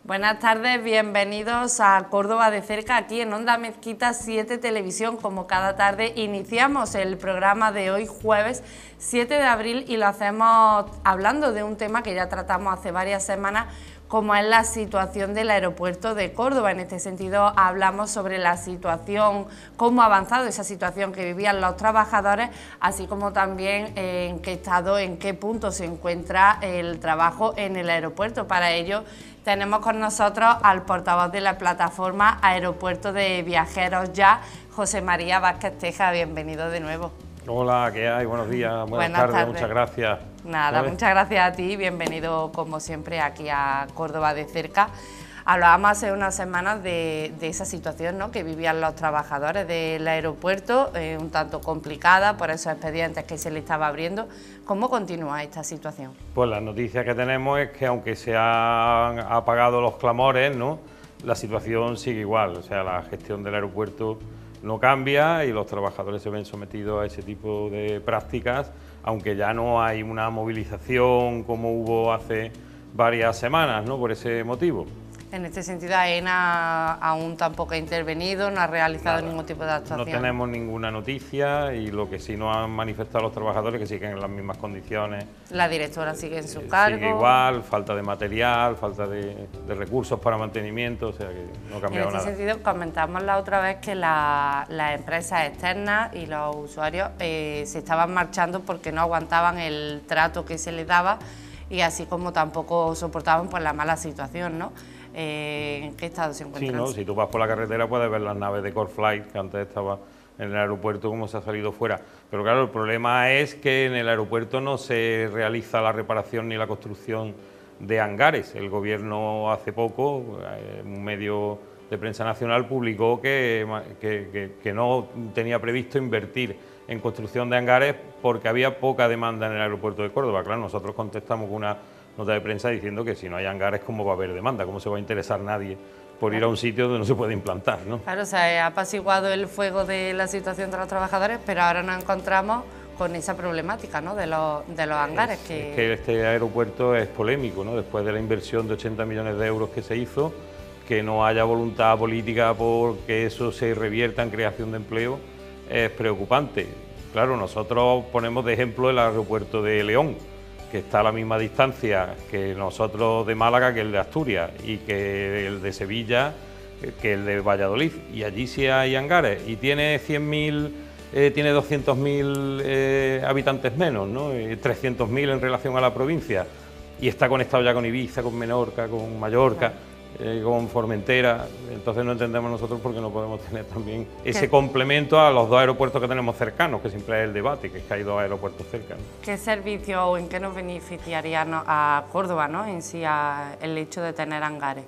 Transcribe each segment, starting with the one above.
Buenas tardes, bienvenidos a Córdoba de cerca, aquí en Onda Mezquita 7 Televisión. Como cada tarde iniciamos el programa de hoy, jueves 7 de abril, y lo hacemos hablando de un tema que ya tratamos hace varias semanas, como es la situación del aeropuerto de Córdoba. En este sentido hablamos sobre la situación, cómo ha avanzado esa situación que vivían los trabajadores, así como también en qué estado, en qué punto se encuentra el trabajo en el aeropuerto. Para ello tenemos con nosotros al portavoz de la plataforma Aeropuerto de Viajeros Ya, José María Vázquez Teja. Bienvenido de nuevo. Hola, ¿qué hay? Buenos días, buenas tardes, muchas gracias. Nada, muchas gracias a ti, bienvenido como siempre aquí a Córdoba de cerca. Hablábamos hace unas semanas de esa situación, ¿no?, que vivían los trabajadores del aeropuerto, un tanto complicada por esos expedientes que se le estaba abriendo. ¿Cómo continúa esta situación? Pues la noticia que tenemos es que aunque se han apagado los clamores, ¿no?, la situación sigue igual, o sea, la gestión del aeropuerto no cambia y los trabajadores se ven sometidos a ese tipo de prácticas, aunque ya no hay una movilización como hubo hace varias semanas, ¿no?, por ese motivo. En este sentido, AENA aún tampoco ha intervenido, no ha realizado ningún tipo de actuación. No tenemos ninguna noticia y lo que sí nos han manifestado los trabajadores es que siguen en las mismas condiciones. La directora sigue en su cargo. Sigue igual, falta de material, falta de recursos para mantenimiento, o sea que no ha cambiado nada. En este sentido, comentamos la otra vez que las empresas externas y los usuarios se estaban marchando porque no aguantaban el trato que se les daba y así como tampoco soportaban pues la mala situación, ¿no? ¿En qué estado se encuentran? Sí, ¿no? Si tú vas por la carretera puedes ver las naves de Corflight, que antes estaba en el aeropuerto, como se ha salido fuera. Pero claro, el problema es que en el aeropuerto no se realiza la reparación ni la construcción de hangares. El gobierno hace poco, un medio de prensa nacional, publicó que no tenía previsto invertir en construcción de hangares porque había poca demanda en el aeropuerto de Córdoba. Claro, nosotros contestamos con una nota de prensa diciendo que si no hay hangares, ¿cómo va a haber demanda? ¿Cómo se va a interesar nadie por ir a un sitio donde no se puede implantar, ¿no? Claro, o sea, ha apaciguado el fuego de la situación de los trabajadores, pero ahora nos encontramos con esa problemática, ¿no?, de los hangares. Es que este aeropuerto es polémico, ¿no? Después de la inversión de 80 millones de euros que se hizo, que no haya voluntad política por que eso se revierta en creación de empleo, es preocupante. Claro, nosotros ponemos de ejemplo el aeropuerto de León, que está a la misma distancia que nosotros de Málaga, que el de Asturias, y que el de Sevilla, que el de Valladolid, y allí sí hay hangares, y tiene 100.000, tiene 200.000 habitantes menos, ¿no?, 300.000 en relación a la provincia, y está conectado ya con Ibiza, con Menorca, con Mallorca, con Formentera. Entonces no entendemos nosotros por qué no podemos tener también ese complemento a los dos aeropuertos que tenemos cercanos, que siempre es el debate, que es que hay dos aeropuertos cercanos. ¿Qué servicio o en qué nos beneficiaría a Córdoba, ¿no?, en sí el hecho de tener hangares?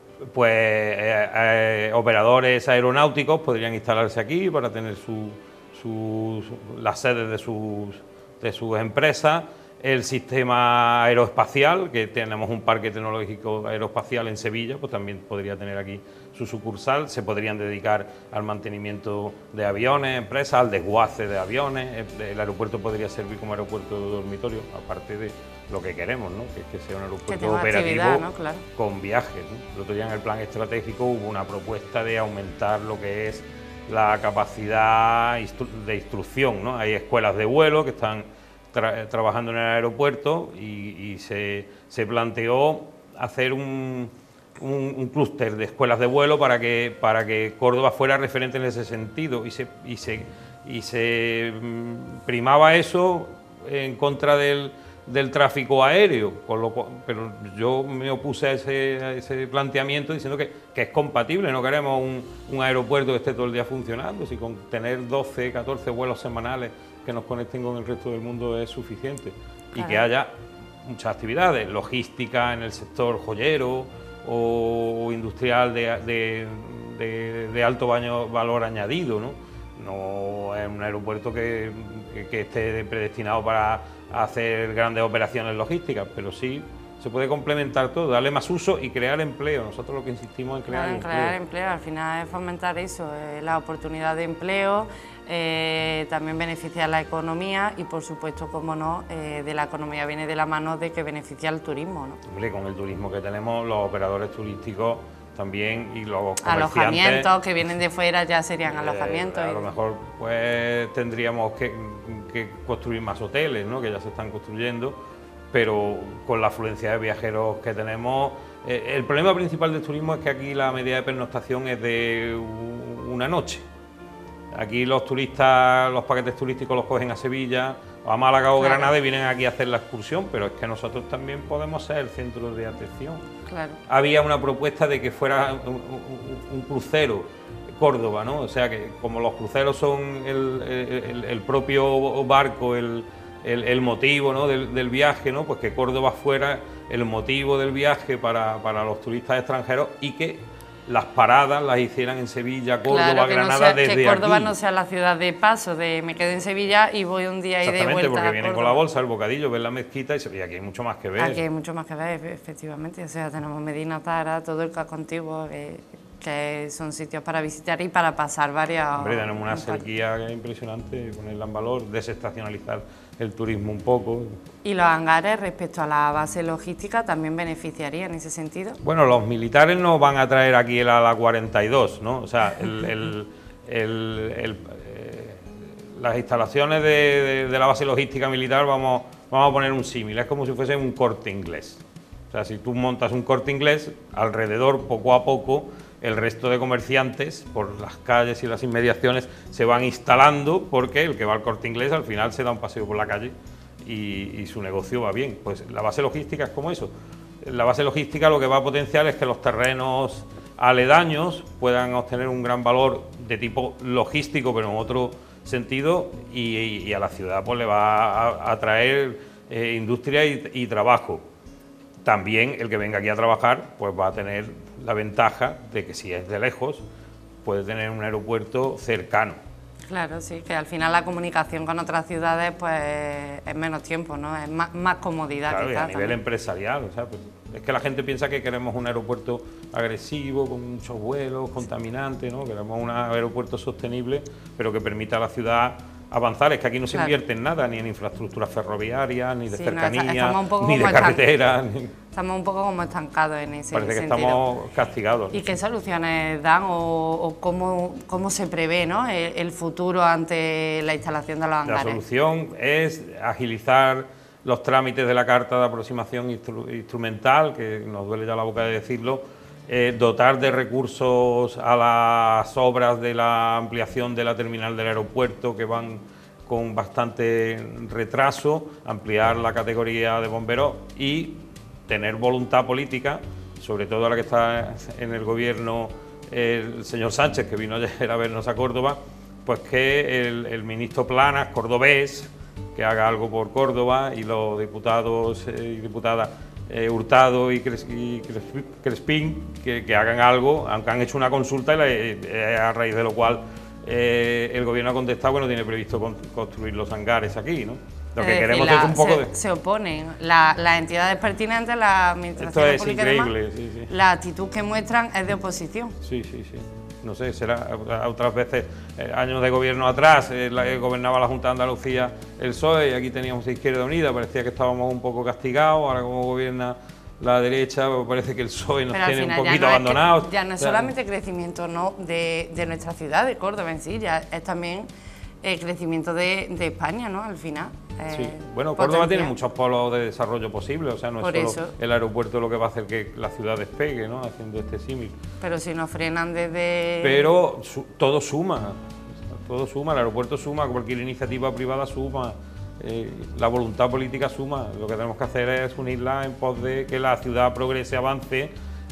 Pues operadores aeronáuticos podrían instalarse aquí para tener las sedes de sus empresas. El sistema aeroespacial, que tenemos un parque tecnológico aeroespacial en Sevilla, pues también podría tener aquí su sucursal. Se podrían dedicar al mantenimiento de aviones, empresas, al desguace de aviones. El aeropuerto podría servir como aeropuerto de dormitorio, aparte de lo que queremos, ¿no?, que es que sea un aeropuerto operativo, ¿no?, claro, con viajes, ¿no? El otro día en el plan estratégico hubo una propuesta de aumentar lo que es la capacidad de instrucción, ¿no? Hay escuelas de vuelo que están trabajando en el aeropuerto y se planteó hacer un clúster de escuelas de vuelo para que Córdoba fuera referente en ese sentido, y se primaba eso en contra del tráfico aéreo, pero yo me opuse a ese planteamiento diciendo que es compatible. No queremos un aeropuerto que esté todo el día funcionando, si con tener 12, 14 vuelos semanales que nos conecten con el resto del mundo es suficiente. Claro. Y que haya muchas actividades, logística en el sector joyero o industrial de alto valor añadido, ¿no? No es un aeropuerto que esté predestinado para hacer grandes operaciones logísticas, pero sí se puede complementar todo, darle más uso y crear empleo. Nosotros lo que insistimos en crear empleo. Crear empleo, al final es fomentar eso, la oportunidad de empleo, también beneficia a la economía y, por supuesto, como no, de la economía viene de la mano de que beneficia al turismo, ¿no? Hombre, con el turismo que tenemos, los operadores turísticos también y los comerciantes... Alojamientos que vienen de fuera ya serían alojamientos. A lo mejor pues tendríamos que construir más hoteles, ¿no? Que ya se están construyendo, pero con la afluencia de viajeros que tenemos... el problema principal del turismo es que aquí la media de pernoctación es de una noche. Aquí los turistas, los paquetes turísticos los cogen a Sevilla, o a Málaga o Claro. Granada y vienen aquí a hacer la excursión, pero es que nosotros también podemos ser el centro de atención. Claro. Había una propuesta de que fuera un crucero Córdoba, ¿no? O sea, que como los cruceros son el propio barco, el motivo, ¿no? del viaje, ¿no? Pues que Córdoba fuera el motivo del viaje para los turistas extranjeros y que las paradas las hicieran en Sevilla, Córdoba, Claro, que Granada, no sea, desde que Córdoba aquí. no sea la ciudad de paso, de me quedo en Sevilla y voy un día y de vuelta. Exactamente, porque a vienen con Córdoba. la bolsa, el bocadillo, ven la mezquita y aquí hay mucho más que ver. Aquí hay mucho más que ver, efectivamente. O sea, tenemos Medina Zara, todo el casco antiguo, que son sitios para visitar y para pasar varias... Hombre, tenemos una sequía que es impresionante, ponerla en valor, desestacionalizar el turismo un poco. Y los hangares, respecto a la base logística, también beneficiarían en ese sentido. Bueno, los militares nos van a traer aquí el ala 42, ¿no? O sea, las instalaciones de la base logística militar, vamos a poner un símil, es como si fuese un Corte Inglés. O sea, si tú montas un Corte Inglés, alrededor, poco a poco, el resto de comerciantes, por las calles y las inmediaciones, se van instalando, porque el que va al Corte Inglés al final se da un paseo por la calle y su negocio va bien. Pues la base logística es como eso. La base logística lo que va a potenciar es que los terrenos aledaños puedan obtener un gran valor de tipo logístico, pero en otro sentido, y a la ciudad pues le va a traer industria y trabajo. También el que venga aquí a trabajar pues va a tener la ventaja de que si es de lejos puede tener un aeropuerto cercano. Claro, sí, que al final la comunicación con otras ciudades pues es menos tiempo, ¿no? Es más comodidad. Claro, y quizás, a nivel también. empresarial, o sea, pues, es que la gente piensa que queremos un aeropuerto agresivo, con muchos vuelos, contaminante, ¿no? Queremos un aeropuerto sostenible, pero que permita a la ciudad avanzar. Es que aquí no se invierte en nada, ni en infraestructuras ferroviarias, ni de cercanía, ni de carreteras. Estamos un poco como estancados en ese Parece que sentido. estamos castigados. ¿Y qué soluciones dan o cómo se prevé, ¿no? el futuro ante la instalación de los hangares? La solución es agilizar los trámites de la carta de aproximación instrumental, que nos duele ya la boca de decirlo, dotar de recursos a las obras de la ampliación de la terminal del aeropuerto, que van con bastante retraso, ampliar la categoría de bomberos y tener voluntad política, sobre todo ahora que está en el gobierno el señor Sánchez, que vino ayer a vernos a Córdoba, pues que el ministro Planas, cordobés, que haga algo por Córdoba, y los diputados y diputadas Hurtado y Crespín, que hagan algo, aunque han hecho una consulta a raíz de lo cual el gobierno ha contestado que no tiene previsto construir los hangares aquí, ¿no? Lo que queremos es un poco se oponen las entidades pertinentes, la administración pública y demás, sí. La actitud que muestran es de oposición. Sí. No sé, será otras veces, años de gobierno atrás, gobernaba la Junta de Andalucía el PSOE y aquí teníamos Izquierda Unida, parecía que estábamos un poco castigados. Ahora como gobierna la derecha, pues parece que el PSOE nos tiene un poquito abandonados. Ya no es solamente crecimiento de nuestra ciudad, de Córdoba en sí, ya es también el crecimiento de España, ¿no? Al final. Sí. Bueno, Córdoba tiene muchos polos de desarrollo posibles, o sea, no es solo el aeropuerto lo que va a hacer que la ciudad despegue, ¿no? Haciendo este símil. Pero si nos frenan desde... Pero todo suma, el aeropuerto suma, cualquier iniciativa privada suma, la voluntad política suma. Lo que tenemos que hacer es unirla en pos de que la ciudad progrese, avance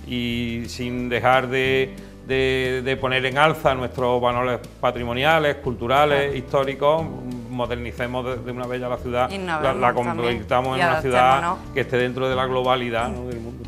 y sin dejar de poner en alza nuestros valores patrimoniales, culturales, históricos, modernicemos de una vez ya la ciudad, la convirtamos en una ciudad que esté dentro de la globalidad, ¿no? del mundo.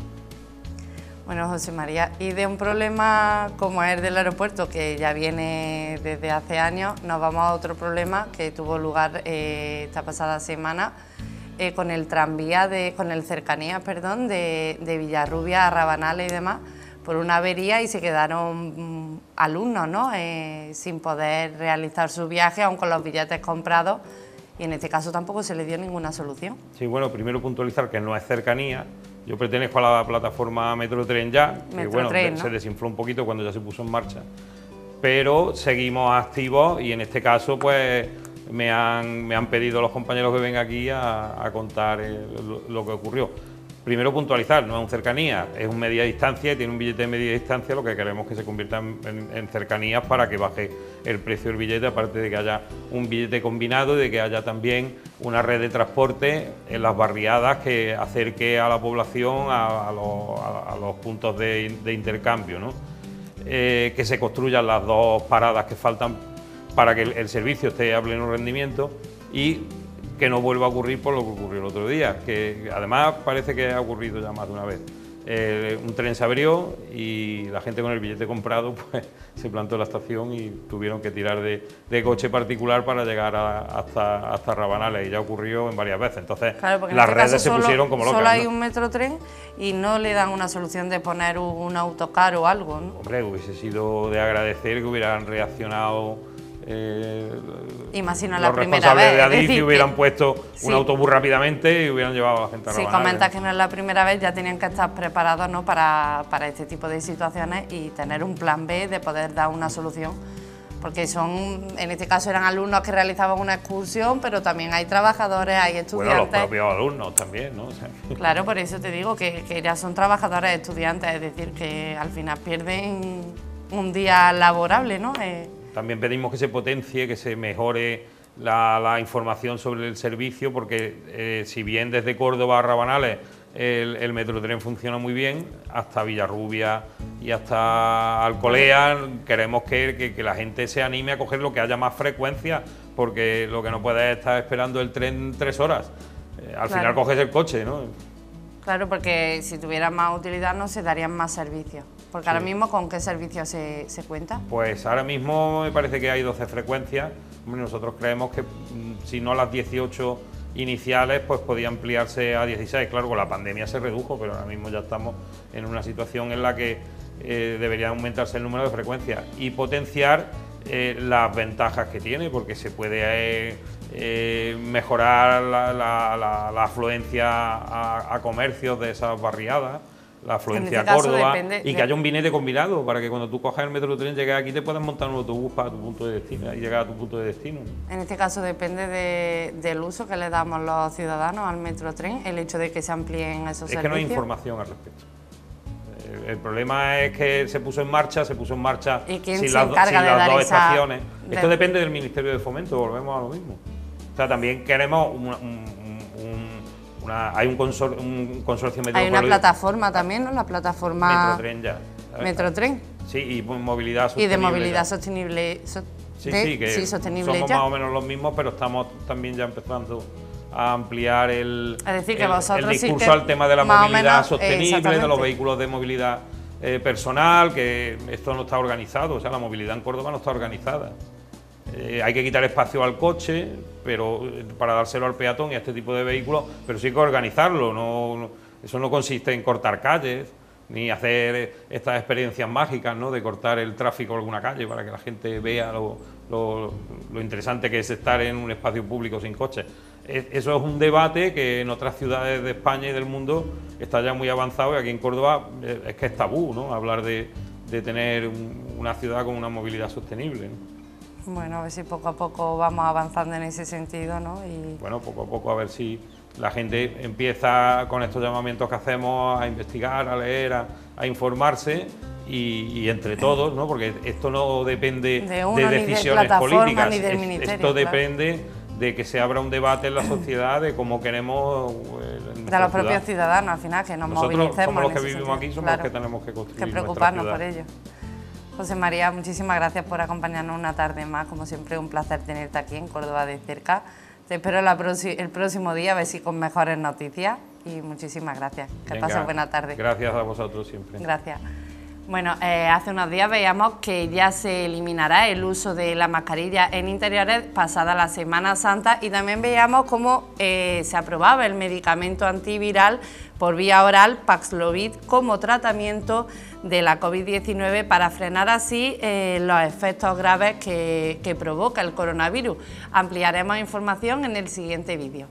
Bueno, José María, y de un problema como es el del aeropuerto, que ya viene desde hace años, nos vamos a otro problema que tuvo lugar esta pasada semana con el tranvía, con el cercanías, perdón, de Villarrubia a Rabanales y demás, por una avería y se quedaron alumnos, ¿no? Sin poder realizar su viaje, aun con los billetes comprados, y en este caso tampoco se le dio ninguna solución. Sí, bueno, primero puntualizar que no es cercanía. Yo pertenezco a la plataforma Metrotren Ya, que bueno, Metrotren, ¿no? Se desinfló un poquito cuando ya se puso en marcha, pero seguimos activos y en este caso pues me han pedido los compañeros que vengan aquí a contar lo que ocurrió. Primero puntualizar, no es un cercanía, es un media distancia y tiene un billete de media distancia, lo que queremos es que se convierta en cercanías para que baje el precio del billete, aparte de que haya un billete combinado y de que haya también una red de transporte en las barriadas que acerque a la población a los puntos de intercambio, ¿no? Que se construyan las 2 paradas que faltan para que el servicio esté a pleno rendimiento y que no vuelva a ocurrir por lo que ocurrió el otro día, que además parece que ha ocurrido ya más de una vez. Un tren se abrió y la gente con el billete comprado pues se plantó en la estación y tuvieron que tirar de coche particular para llegar hasta Rabanales, y ya ocurrió en varias veces. Entonces claro, las redes se pusieron como locas. Solo hay un Metrotren y no le dan una solución de poner un autocar o algo, ¿no? Hombre, hubiese sido de agradecer que hubieran reaccionado imagino los la primera responsables vez, de Adif y hubieran que, puesto sí, un autobús rápidamente y hubieran llevado a la gente a Rabanales. Si comentas que no es la primera vez, ya tenían que estar preparados, ¿no?, para este tipo de situaciones y tener un plan B de poder dar una solución, porque en este caso eran alumnos que realizaban una excursión, pero también hay trabajadores, hay estudiantes. Bueno, los propios alumnos también, ¿no? O sea, claro, por eso te digo que ya son trabajadores, estudiantes, es decir, que al final pierden un día laborable, ¿no? También pedimos que se potencie, que se mejore la información sobre el servicio, porque si bien desde Córdoba a Rabanales el Metrotren funciona muy bien, hasta Villarrubia y hasta Alcolea queremos que la gente se anime a coger lo que haya más frecuencia, porque lo que no puede es estar esperando el tren 3 horas. Al final coges el coche, ¿no? Claro, porque si tuvieran más utilidad no se darían más servicios. Porque ahora mismo, ¿con qué servicios se cuenta? Pues ahora mismo me parece que hay 12 frecuencias. Nosotros creemos que si no las 18 iniciales, pues podía ampliarse a 16. Claro, con la pandemia se redujo, pero ahora mismo ya estamos en una situación en la que debería aumentarse el número de frecuencias y potenciar las ventajas que tiene, porque se puede mejorar la afluencia a comercios de esas barriadas, la afluencia a Córdoba, y que haya un billete combinado para que cuando tú cojas el Metrotren, llegues aquí, te puedas montar un autobús para tu punto de destino y llegar a tu punto de destino. En este caso depende del uso que le damos los ciudadanos al Metrotren, el hecho de que se amplíen esos servicios. Es que no hay información al respecto. El problema es que se puso en marcha ¿Y quién sin se las encarga de dar dos esa estaciones. Esto depende del Ministerio de Fomento, volvemos a lo mismo. O sea, también queremos hay un consorcio metropolitano. Hay una plataforma también, ¿no? La plataforma Metrotren Ya. Metrotren. Sí, y movilidad sostenible. Y de movilidad sostenible. Sostenible somos ya. más o menos los mismos, pero estamos también ya empezando a ampliar el discurso al tema de la movilidad sostenible, de los vehículos de movilidad personal, que esto no está organizado, o sea, la movilidad en Córdoba no está organizada. Hay que quitar espacio al coche, pero para dárselo al peatón y a este tipo de vehículos, pero sí hay que organizarlo. Eso no consiste en cortar calles, ni hacer estas experiencias mágicas, ¿no?, de cortar el tráfico en alguna calle para que la gente vea lo interesante que es estar en un espacio público sin coches. Eso es un debate que en otras ciudades de España y del mundo está ya muy avanzado, y aquí en Córdoba es que es tabú, ¿no?, hablar de tener una ciudad con una movilidad sostenible, ¿no? Bueno, a ver si poco a poco vamos avanzando en ese sentido, ¿no? Y bueno, poco a poco a ver si la gente empieza con estos llamamientos que hacemos a investigar, a leer, a informarse y entre todos, ¿no? Porque esto no depende de decisiones políticas, ni del ministerio, esto depende de que se abra un debate en la sociedad de cómo queremos de los propios ciudadanos, al final, que nos movilicemos. Somos los que vivimos aquí, somos los que tenemos que construir. Que preocuparnos por ello. José María, muchísimas gracias por acompañarnos una tarde más. Como siempre, un placer tenerte aquí en Córdoba de cerca. Te espero el próximo día, a ver si con mejores noticias. Y muchísimas gracias. Que pases buena tarde. Gracias a vosotros siempre. Gracias. Bueno, hace unos días veíamos que ya se eliminará el uso de la mascarilla en interiores pasada la Semana Santa, y también veíamos cómo se aprobaba el medicamento antiviral por vía oral Paxlovid como tratamiento de la COVID-19 para frenar así los efectos graves que provoca el coronavirus. Ampliaremos información en el siguiente vídeo.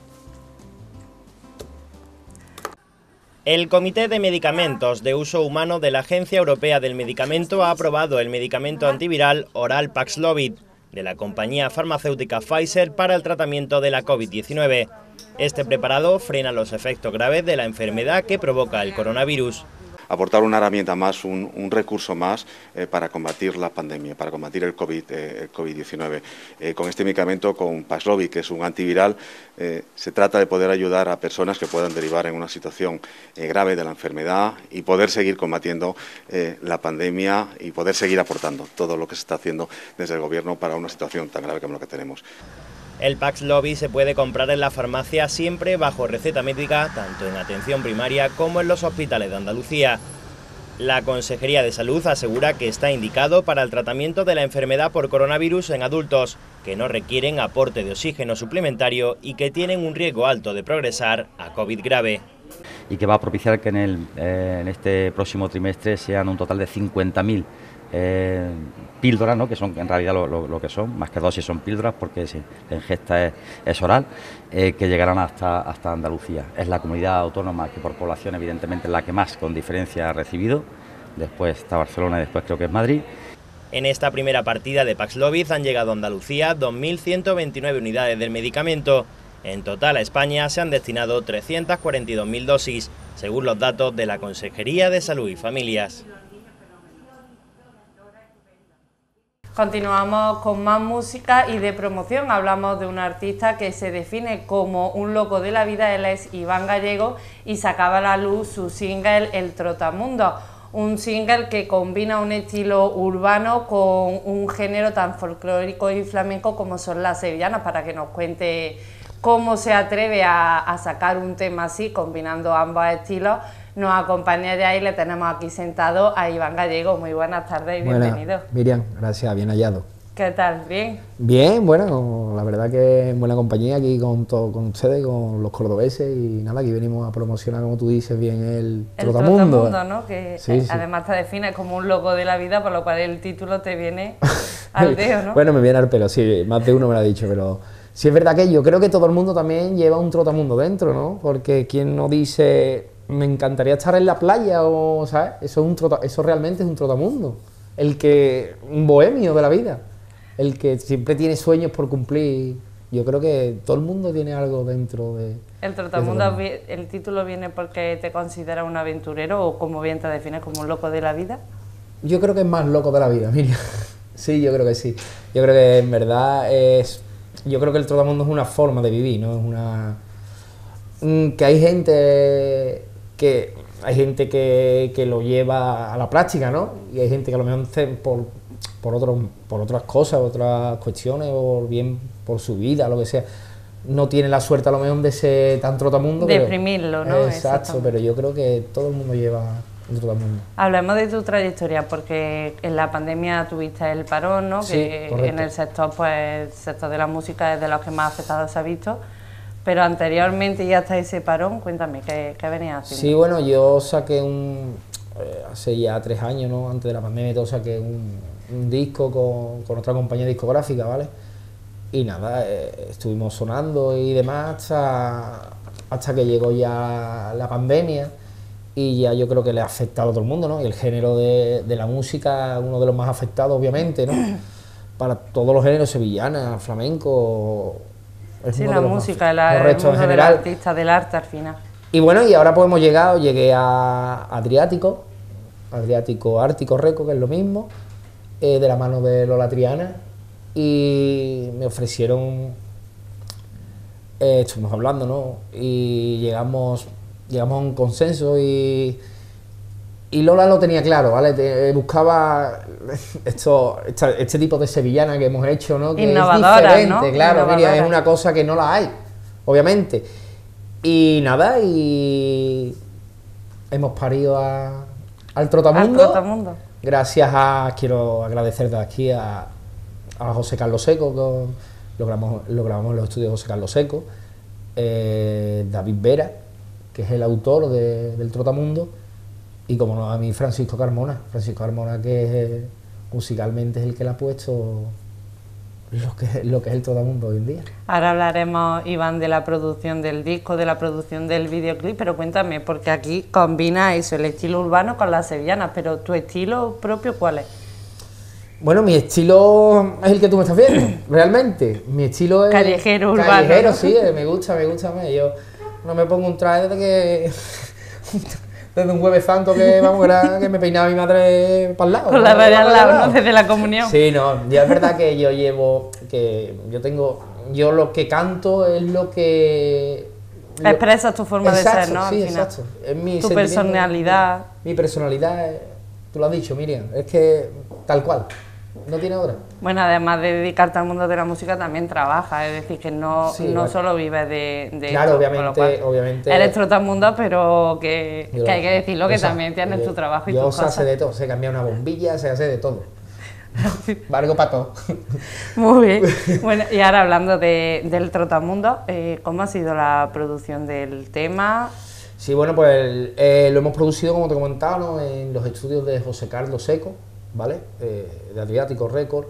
El Comité de Medicamentos de Uso Humano de la Agencia Europea del Medicamento ha aprobado el medicamento antiviral oral Paxlovid de la compañía farmacéutica Pfizer para el tratamiento de la COVID-19. Este preparado frena los efectos graves de la enfermedad que provoca el coronavirus. Aportar una herramienta más, un recurso más para combatir la pandemia, para combatir el COVID-19. Con este medicamento, con Paxlovid, que es un antiviral, se trata de poder ayudar a personas que puedan derivar en una situación grave de la enfermedad y poder seguir combatiendo la pandemia y poder seguir aportando todo lo que se está haciendo desde el Gobierno para una situación tan grave como la que tenemos. El Paxlovid se puede comprar en la farmacia siempre bajo receta médica, tanto en atención primaria como en los hospitales de Andalucía. La Consejería de Salud asegura que está indicado para el tratamiento de la enfermedad por coronavirus en adultos que no requieren aporte de oxígeno suplementario y que tienen un riesgo alto de progresar a COVID grave. Y que va a propiciar que en este próximo trimestre sean un total de 50.000 píldoras, ¿no?, que son en realidad lo que son, más que dosis son píldoras porque la ingesta es oral, que llegarán hasta Andalucía. Es la comunidad autónoma que por población evidentemente es la que más con diferencia ha recibido, después está Barcelona y después creo que es Madrid. En esta primera partida de Paxlovid han llegado a Andalucía 2.129 unidades del medicamento. En total a España se han destinado 342.000 dosis, según los datos de la Consejería de Salud y Familias. Continuamos con más música y de promoción. Hablamos de un artista que se define como un loco de la vida. Él es Iván Gallego y sacaba a la luz su single El Trotamundo, un single que combina un estilo urbano con un género tan folclórico y flamenco como son las sevillanas, para que nos cuente cómo se atreve a sacar un tema así, combinando ambos estilos. Nos acompaña ya y le tenemos aquí sentado a Iván Gallego. Muy buenas tardes y bienvenido. Miriam, gracias, bien hallado. ¿Qué tal? ¿Bien? Bien, bueno, la verdad que en buena compañía aquí con ustedes, con los cordobeses, y nada, aquí venimos a promocionar, como tú dices, bien el Trotamundo. ¿No? Que sí, además te define como un loco de la vida, por lo cual el título te viene al dedo, ¿no? Bueno, me viene al pelo, sí, más de uno me lo ha dicho, pero sí es verdad que yo creo que todo el mundo también lleva un trotamundo dentro, ¿no? Porque quien no dice, me encantaría estar en la playa, o, ¿sabes? Eso realmente es un trotamundo. Un bohemio de la vida. El que siempre tiene sueños por cumplir. Yo creo que todo el mundo tiene algo dentro de... El Trotamundo, ¿el título viene porque te consideras un aventurero o como bien te defines, como un loco de la vida? Yo creo que es más loco de la vida, Miriam. Sí, yo creo que sí. Yo creo que en verdad es... Yo creo que el Trotamundo es una forma de vivir, ¿no? Es una... Que hay gente que lo lleva a la práctica, ¿no? Y hay gente que a lo mejor por otras cosas, otras cuestiones, o bien por su vida, lo que sea, no tiene la suerte a lo mejor de ser tan trotamundo. De exprimirlo, ¿no? Exacto, pero yo creo que todo el mundo lleva un trotamundo. Hablemos de tu trayectoria, porque en la pandemia tuviste el parón, ¿no? Sí, que correcto. en el sector, pues, el sector de la música es de los que más afectado se ha visto. Pero anteriormente y hasta ese parón, cuéntame, ¿qué venías haciendo? Sí, bueno, yo saqué hace ya 3 años, ¿no? Antes de la pandemia y todo, saqué un disco con otra compañía discográfica, ¿vale? Y nada, estuvimos sonando y demás hasta que llegó ya la pandemia, y ya yo creo que le ha afectado a todo el mundo, ¿no? Y el género de la música, uno de los más afectados, obviamente, ¿no? Para todos los géneros, sevillana, flamenco... Sí, la música, el mundo del artista, del arte al final. Y bueno, y ahora pues llegué a Adriático Ártico Reco, que es lo mismo, de la mano de Lola Triana, y me ofrecieron, estuvimos hablando, ¿no? Y llegamos a un consenso, y Lola lo tenía claro, ¿vale? Buscaba este tipo de sevillana que hemos hecho, ¿no? Que innovadora, es diferente, ¿no? claro, Innovadora. Mira, es una cosa que no la hay, obviamente. Y nada, y hemos parido a al Trotamundo. Al Trotamundo. Gracias a, quiero agradecer de aquí a José Carlos Seco, que lo grabamos en los estudios de José Carlos Seco, David Vera, que es el autor del Trotamundo, y como no, a mí Francisco Carmona, que musicalmente es el que le ha puesto lo que es el Trotamundo hoy en día. Ahora hablaremos, Iván, de la producción del disco, de la producción del videoclip, pero cuéntame, porque aquí combina eso, el estilo urbano con las sevillanas, pero ¿tu estilo propio cuál es? Bueno, mi estilo es el que tú me estás viendo, realmente. Mi estilo es... Callejero, urbano. Callejero, ¿no? sí, me gusta más. Yo no me pongo un traje desde un Jueves Santo que me peinaba mi madre para el lado. Con la raya al lado, ¿no? Desde la comunión. Sí, no, ya es verdad que yo lo que canto es lo que... Expresas tu forma de ser, ¿no? Sí, Al final. exacto. Es mi Tu sentimiento, personalidad. Mi personalidad, tú lo has dicho, Miriam, es que tal cual, no tiene otra. Bueno, además de dedicarte al mundo de la música, también trabajas, es decir, que no Bueno. solo vives de Claro, esto, con lo cual obviamente. eres Trotamundo, pero que hay que decirlo, que o sea, también tienes tu trabajo y yo tus se hace cosas. de todo, se cambia una bombilla, se hace de todo. Valgo para todo. Muy bien. Bueno, y ahora hablando del Trotamundo, ¿cómo ha sido la producción del tema? Sí, bueno, pues lo hemos producido, como te comentaba, ¿no? En los estudios de José Carlos Seco, ¿vale? De Adriático Record.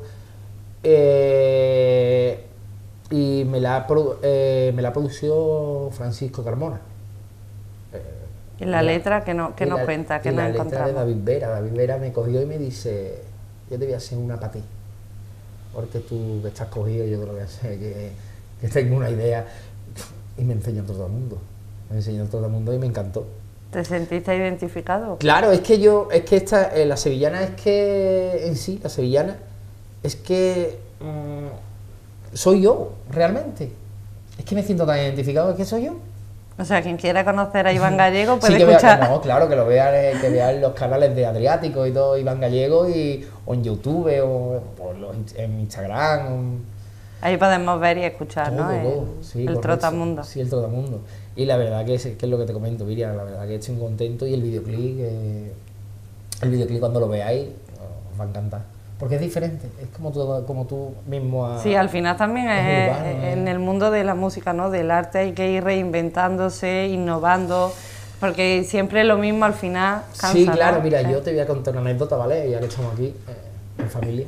Y me la ha producido Francisco Carmona. Y la letra, que nos cuenta, que nos la letra encontramos. de David Vera. David Vera me cogió y me dice, yo te voy a hacer una para ti, porque tú que estás cogido, yo creo que sé que tengo una idea. Y me enseñó todo el mundo. Y me encantó. ¿Te sentiste identificado? Claro, la sevillana es que, en sí, la sevillana es que soy yo, realmente. Es que me siento tan identificado, es que soy yo. O sea, quien quiera conocer a Iván Gallego puede Sí, escuchar. no, claro, que lo vean, que vean los canales de Adriático y todo, Iván Gallego, o en YouTube, o en Instagram. Ahí podemos ver y escuchar, Todo, ¿no? sí, el correcto. Trotamundo. Sí, el Trotamundo. Y la verdad que es lo que te comento, Miriam, la verdad que estoy muy contento, y el videoclip cuando lo veáis os va a encantar. Porque es diferente, es como tú mismo Sí, al final también es urbano, en el mundo de la música, ¿no? Del arte hay que ir reinventándose, innovando, porque siempre lo mismo al final cansa, Sí, claro, ¿no? mira, yo te voy a contar una anécdota, ¿vale? Ya que estamos aquí, en familia.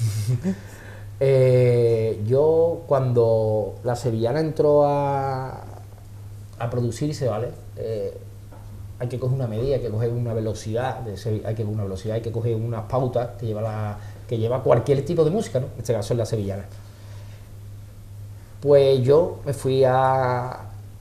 Yo, cuando la sevillana entró a producirse, ¿vale? Hay que coger una medida, hay que coger una velocidad, hay que coger unas pautas que lleva cualquier tipo de música, ¿no? En este caso es la sevillana. Pues yo me fui al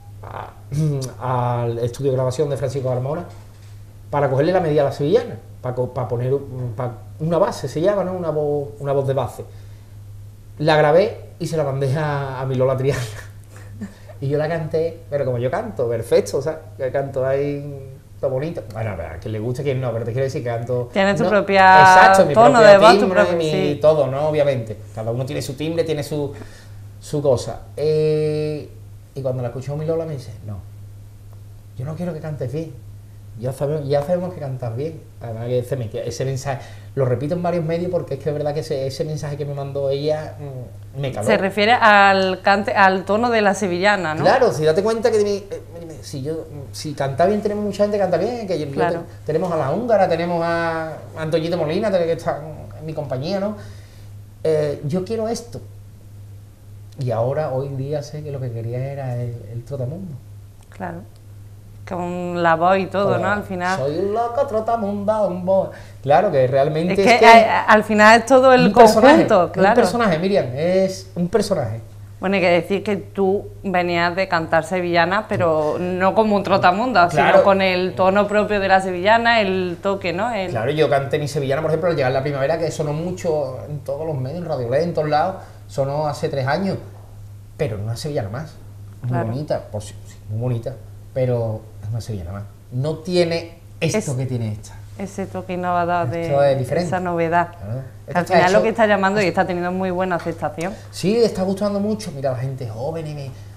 estudio de grabación de Francisco Carmona para cogerle la medida a la sevillana, para poner una base, se llama, ¿no? Una voz de base. La grabé y se la mandé a mi Lola Triana. Y yo la canté, pero como yo canto, perfecto, o sea, que canto ahí todo bonito. Bueno, a quien le guste, quien no, pero te quiero decir que canto... Tienes tu no, propia exacto, mi tono propia de voz, tu timbre, propio... Sí. todo, ¿no? Obviamente. Cada uno tiene su timbre, tiene su cosa. Y cuando la escuchó mi Lola me dice, no, yo no quiero que cantes bien. Ya sabemos que cantas bien. Además que ese mensaje, lo repito en varios medios porque es que es verdad que ese mensaje que me mandó ella me caló. Se refiere al tono de la sevillana, ¿no? Claro, si date cuenta que si canta bien, tenemos mucha gente que canta bien, Claro. Tenemos a la húngara, tenemos a Antoñito Molina, que está en mi compañía, ¿no? Yo quiero esto. Y ahora, hoy en día, sé que lo que quería era el Trotamundo. Claro. Con la voz y todo, ¿no? Al final... Soy un loco trotamundo. Claro, que realmente es que al final es todo el conjunto, claro. Un personaje, Miriam, es un personaje. Bueno, hay que decir que tú venías de cantar sevillana, pero no como un trotamundo, Claro. sino con el tono propio de la sevillana, el toque, ¿no? Claro, yo canté mi sevillana, por ejemplo, al llegar la primavera, que sonó mucho en todos los medios, en Radio Led, en todos lados, sonó hace 3 años, pero no una sevillana más. Muy Claro. bonita, sí, muy bonita, pero es una sevillana más. No tiene esto que tiene esta. Ese toque innovador Esto de es diferente. esa novedad. Claro. Que Esto al está final hecho- lo que está llamando y está teniendo muy buena aceptación. Sí, está gustando mucho. Mira, la gente joven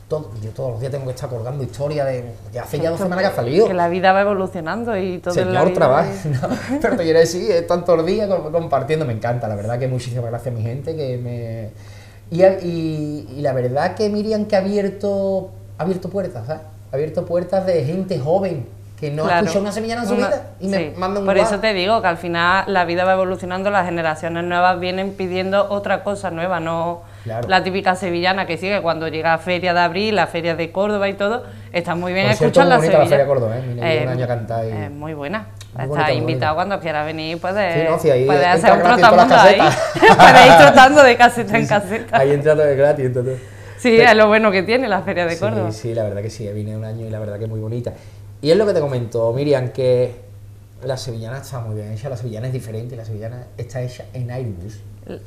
yo todos los días tengo que estar colgando historias de que hace ya 2 semanas que ha salido. Que la vida va evolucionando y todo en la Señor vida trabajo, ¿no? Pero te quiero decir, tantos días compartiendo, me encanta, la verdad que muchísimas gracias a mi gente que me... Y la verdad que Miriam que ha abierto puertas, ¿sabes? Ha abierto puertas de gente joven que no ha escuchado una sevillana en su vida y me manda un Por WhatsApp. eso te digo que al final la vida va evolucionando, las generaciones nuevas vienen pidiendo otra cosa nueva, no la típica sevillana que sigue cuando llega a Feria de Abril, la Feria de Córdoba y todo, está muy bien escuchar la sevillana. La Feria de Córdoba, Mira, un año a cantar y... Es muy buena. Muy Estás invitado bonita. cuando quieras venir, puedes, Sí, no, sí, ahí puedes entra hacer un gratis todas las trotamundo ahí. casetas. Puedes ir trotando de caseta en caseta. Ahí entra todo gratis, entra todo. Sí, es lo bueno que tiene la Feria de Córdoba. Sí, la verdad que sí, vine un año y la verdad que es muy bonita. Y es lo que te comento, Miriam, que la sevillana está muy bien hecha, la sevillana es diferente, la sevillana está hecha en Airbus.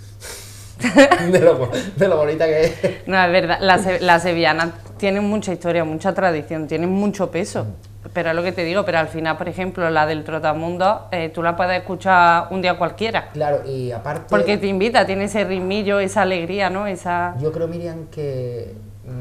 de lo bonita que es. No, es verdad, las sevillanas tienen mucha historia, mucha tradición, tienen mucho peso. Pero es lo que te digo, pero al final, por ejemplo, la del Trotamundo, tú la puedes escuchar un día cualquiera. Claro, y aparte... Porque te invita, tiene ese ritmillo, esa alegría, ¿no? Yo creo, Miriam, que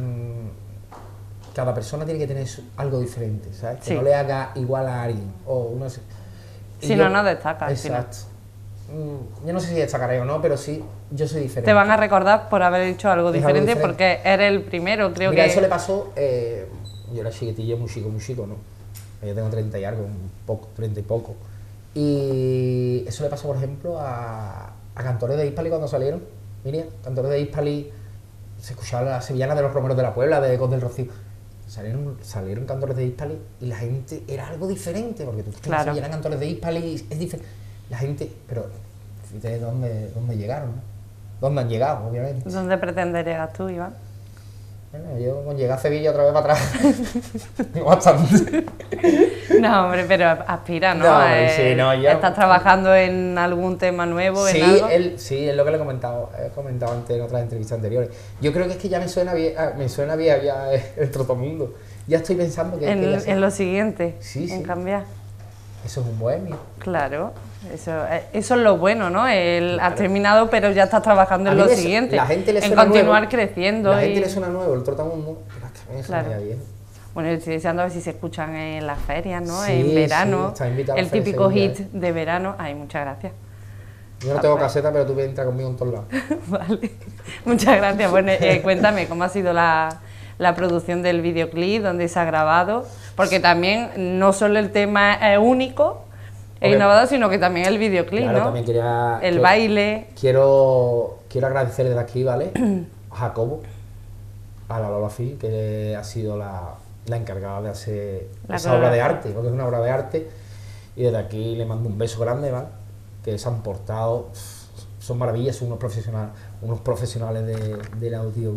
cada persona tiene que tener algo diferente, ¿sabes? Que no le haga igual a alguien. O uno si no, no destaca. Exacto. Yo no sé si destacaré o no, pero sí, yo soy diferente. Te van a recordar por haber hecho algo diferente porque eres el primero, creo. Mira, que... eso le pasó, yo era chiquitillo, muy chico, ¿no? Yo tengo 30 y algo, 30 y poco. Y eso le pasó, por ejemplo, a cantores de Hispali cuando salieron. Miriam, cantores de Hispali, se escuchaba la sevillana de los Romeros de la Puebla, de Ecos del Rocío. Salieron cantores de Hispali y la gente era algo diferente, porque tú claro. eran cantores de Hispali, es diferente. La gente, pero fíjate dónde llegaron, ¿no? ¿Dónde han llegado, obviamente? ¿Dónde pretendes llegar tú, Iván? Bueno, yo con llegar a Sevilla otra vez para atrás, bastante. No, hombre, pero aspira, ¿no? Sí, no, yo... ¿Estás trabajando en algún tema nuevo? Sí, en algo? Sí, es lo que le he comentado antes en otras entrevistas anteriores. Yo creo que es que ya me suena bien ya el Trotamundo. Ya estoy pensando que... En lo siguiente, sí. en cambiar. Eso es un bohemio. Claro, eso es lo bueno, ¿no? Has terminado, pero ya estás trabajando en lo siguiente. La gente le en suena continuar nuevo, creciendo. La gente le suena nuevo el Trotamundo, pero es que a mí me suena bien. Bueno, yo estoy deseando a ver si se escuchan en las ferias, ¿no? Sí, en verano, sí, el típico hit de verano. Ay, muchas gracias. Yo no tengo caseta, pero tú vienes a entrar conmigo en todos lados. Vale, muchas gracias. Bueno, cuéntame, ¿cómo ha sido la producción del videoclip, dónde se ha grabado? Porque también no solo el tema es único e innovador, sino que también el videoclip, claro, ¿no? También el baile. Quiero agradecerle desde aquí, ¿vale? A Jacobo, a la Lola Phil, que ha sido la encargada de hacer esa obra de arte, porque es una obra de arte, y desde aquí le mando un beso grande, ¿vale? Que se han portado, son maravillas, son unos profesionales del audio.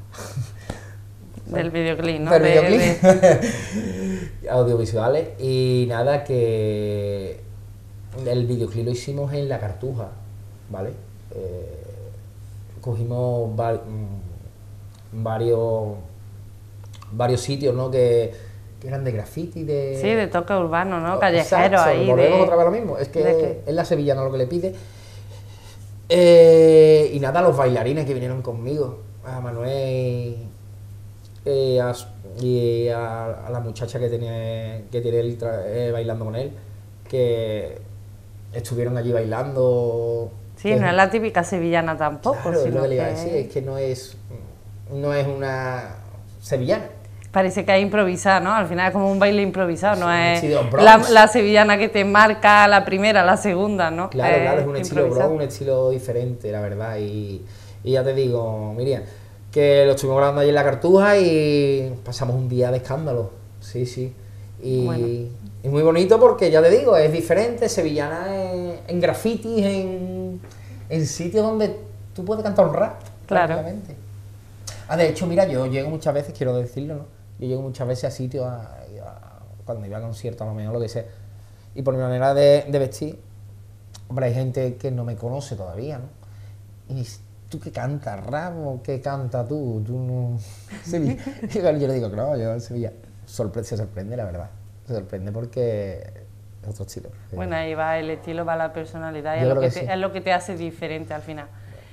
Del videoclip, ¿no? Del videoclip. Audiovisuales. Y nada, que el videoclip lo hicimos en La Cartuja, ¿vale? Cogimos varios sitios, ¿no? Que eran de graffiti, Sí, de toque urbano, ¿no? Callejero. Exacto, ahí. Volvemos otra vez a lo mismo. Es que es la sevillana lo que le pide. Y nada, los bailarines que vinieron conmigo, a Manuel y a la muchacha que tiene él bailando con él, que estuvieron allí bailando. Sí, no es la típica sevillana tampoco. Claro, es sino lo que le iba a decir, es que no es una sevillana. Parece que hay improvisado, ¿no? Al final es como un baile improvisado, Sí, no es estilo Bronx. la sevillana que te marca la primera, la segunda, ¿no? Claro, es un estilo Bronx, un estilo diferente, la verdad. Y ya te digo, Miriam, que lo estuvimos grabando allí en La Cartuja y pasamos un día de escándalo. Sí. Y muy bonito porque, ya te digo, es diferente, sevillana en grafitis, en sitios donde tú puedes cantar un rap. Claro. Prácticamente. De hecho, mira, yo llego muchas veces, quiero decirlo, ¿no? Yo llego muchas veces a sitios, cuando iba a conciertos, a lo mejor, lo que sea, y por mi manera de vestir, hombre, hay gente que no me conoce todavía, ¿no? Y ¿tú qué cantas, rap o qué cantas tú? Tú no... Sevilla. Yo le digo, claro, yo en Sevilla. Se sorprende, la verdad. Se sorprende porque es otro estilo. Bueno, ahí va el estilo, va la personalidad, y Yo es creo que sí. es lo que te hace diferente al final.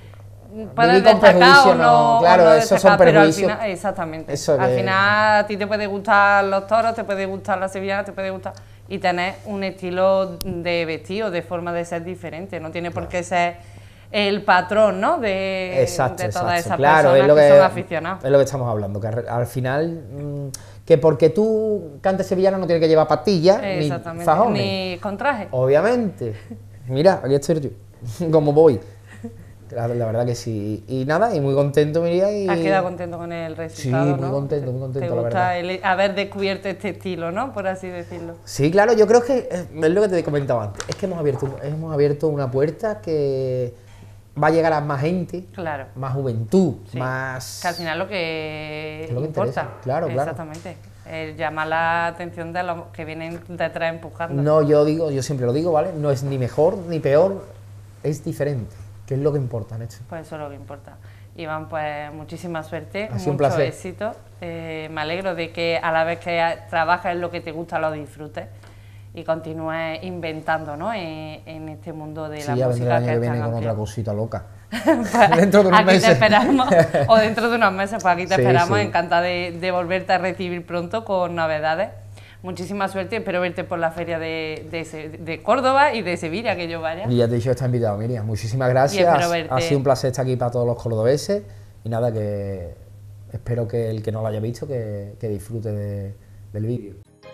puedes vivir con destacar prejuicio, o no, claro, o no esos destacar, son pero al prejuicios. final, exactamente. Eso Al que- final a ti te puede gustar los toros, te puede gustar la sevillana, te puede gustar y tener un estilo de vestido, de forma de ser diferente. No tiene por qué ser el patrón, ¿no? De todas esas claro, personas es lo que que son aficionados. Es lo que estamos hablando, que al final que porque tú cantes sevillano no tienes que llevar patillas ni Exactamente, fajones. ni con traje. Obviamente. Mira, aquí estoy yo, como voy. La verdad que sí. Y nada, y muy contento, Miriam. Y... Has quedado contento con el resultado, Sí, ¿no? muy contento, Te la gusta verdad. el haber descubierto este estilo, ¿no? Por así decirlo. Sí, claro, yo creo que es lo que te comentaba antes. Es que hemos abierto una puerta que va a llegar a más gente, Claro. más juventud, Sí. más... Que al final lo que Es lo que importa. interesa. Claro. Exactamente. Llamar la atención de los que vienen detrás empujando. No, yo siempre lo digo, ¿vale? No es ni mejor ni peor, es diferente, que es lo que importa, Necho. Pues eso es lo que importa. Iván, pues muchísima suerte, Ha sido un mucho placer. éxito. Me alegro de que a la vez que trabajas en lo que te gusta lo disfrutes y continúes inventando, ¿no? En este mundo de Sí, la ya vendré el música año que es viene tan con amplio. otra cosita loca. Pues Dentro de unos aquí meses. te esperamos, o dentro de unos meses, pues aquí te Sí, esperamos, sí. encantada de volverte a recibir pronto con novedades. Muchísima suerte, espero verte por la feria de Córdoba y de Sevilla, que yo vaya. Y ya te he dicho que está invitado, Miriam. Muchísimas Y gracias. espero verte. Ha sido un placer estar aquí para todos los cordobeses. Y nada, que espero que el que no lo haya visto, que disfrute del vídeo.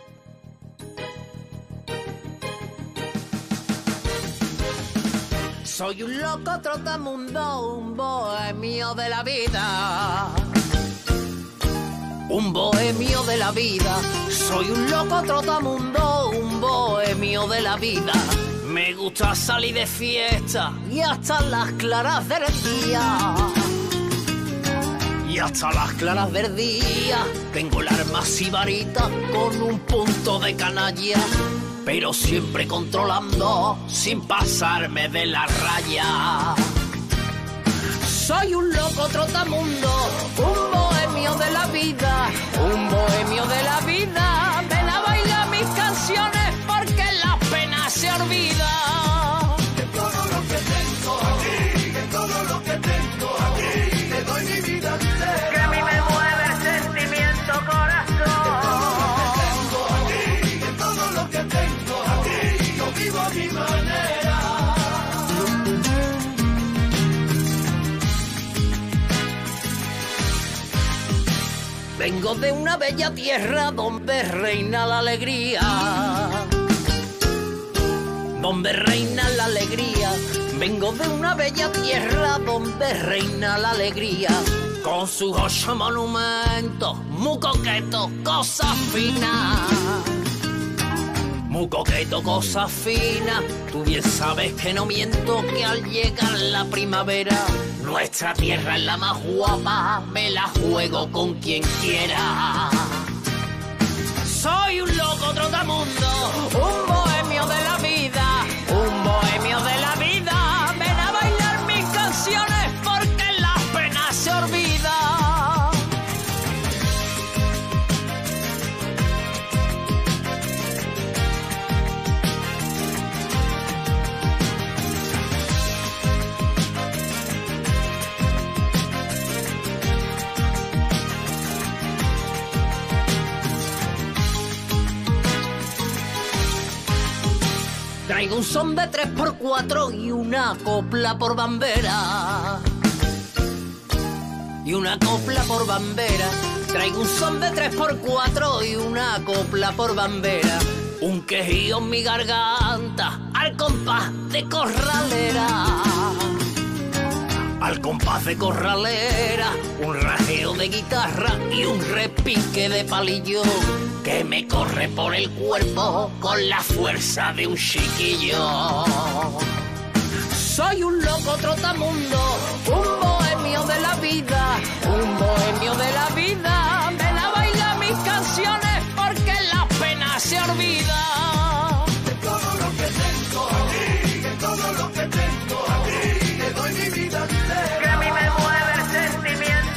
Soy un loco trotamundo, un bohemio de la vida. Un bohemio de la vida. Soy un loco trotamundo, un bohemio de la vida. Me gusta salir de fiesta y hasta las claras del día. Y hasta las claras del día tengo el arma sibarita con un punto de canalla, pero siempre controlando sin pasarme de la raya. Soy un loco trotamundo, un bohemio de la vida, un bohemio de la vida. Ven a bailar mis canciones porque la pena se olvida. De todo lo que tengo aquí, de todo lo que tengo aquí, te doy mi vida entera. Que a mí me mueve el sentimiento, corazón. De todo lo que tengo aquí, yo vivo a mi manera. Vengo de una bella tierra donde reina la alegría, donde reina la alegría. Vengo de una bella tierra donde reina la alegría, con sus 8 monumentos, muy coquetos, cosas finas. Muy coqueto, cosas finas. Tú bien sabes que no miento, que al llegar la primavera nuestra tierra es la más guapa, me la juego con quien quiera. Soy un loco trotamundo, un bohemio de la vida, un bohemio de la vida. Ven a bailar mis canciones porque la pena se olvida. Traigo un son de 3x4 y una copla por bandera. Y una copla por bandera. Traigo un son de 3x4 y una copla por bandera. Un quejío en mi garganta al compás de corralera. Al compás de corralera, un rajeo de guitarra y un repique de palillo que me corre por el cuerpo con la fuerza de un chiquillo. Soy un loco trotamundo, un bohemio de la vida, un bohemio de la vida. Ven a bailar mis canciones porque la pena se olvida. De todo lo que tengo aquí, de todo lo que tengo aquí, te doy mi vida entera. Que a mí me mueve el sentimiento,